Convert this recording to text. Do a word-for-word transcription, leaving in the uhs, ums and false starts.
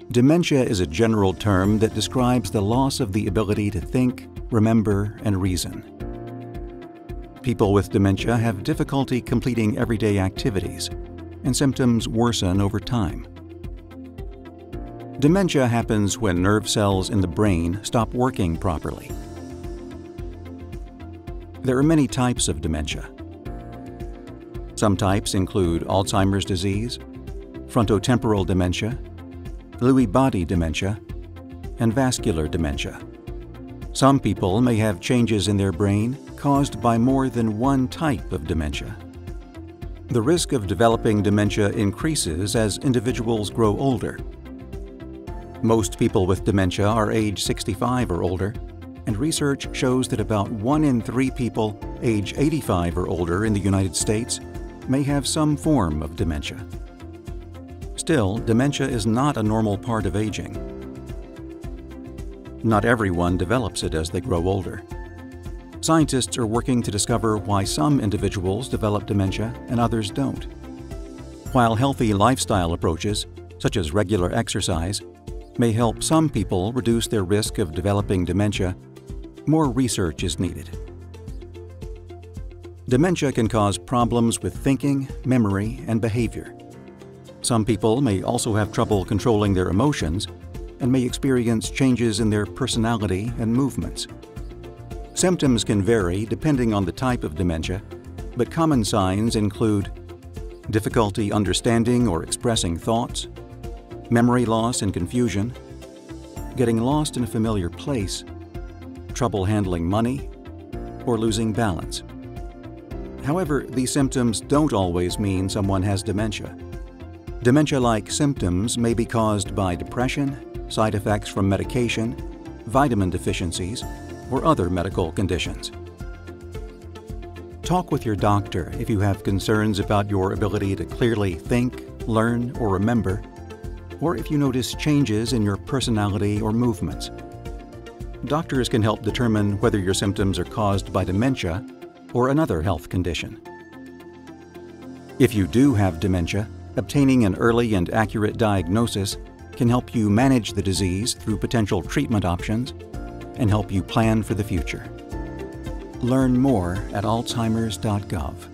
Dementia is a general term that describes the loss of the ability to think, remember, and reason. People with dementia have difficulty completing everyday activities, and symptoms worsen over time. Dementia happens when nerve cells in the brain stop working properly. There are many types of dementia. Some types include Alzheimer's disease, frontotemporal dementia, Lewy body dementia, and vascular dementia. Some people may have changes in their brain caused by more than one type of dementia. The risk of developing dementia increases as individuals grow older. Most people with dementia are age sixty-five or older, and research shows that about one in three people age eighty-five or older in the United States may have some form of dementia. Still, dementia is not a normal part of aging. Not everyone develops it as they grow older. Scientists are working to discover why some individuals develop dementia and others don't. While healthy lifestyle approaches, such as regular exercise, may help some people reduce their risk of developing dementia, more research is needed. Dementia can cause problems with thinking, memory, and behavior. Some people may also have trouble controlling their emotions and may experience changes in their personality and movements. Symptoms can vary depending on the type of dementia, but common signs include difficulty understanding or expressing thoughts, memory loss and confusion, getting lost in a familiar place, trouble handling money, or losing balance. However, these symptoms don't always mean someone has dementia. Dementia-like symptoms may be caused by depression, side effects from medication, vitamin deficiencies, or other medical conditions. Talk with your doctor if you have concerns about your ability to clearly think, learn, or remember, or if you notice changes in your personality or movements. Doctors can help determine whether your symptoms are caused by dementia or another health condition. If you do have dementia, obtaining an early and accurate diagnosis can help you manage the disease through potential treatment options and help you plan for the future. Learn more at alzheimers dot gov.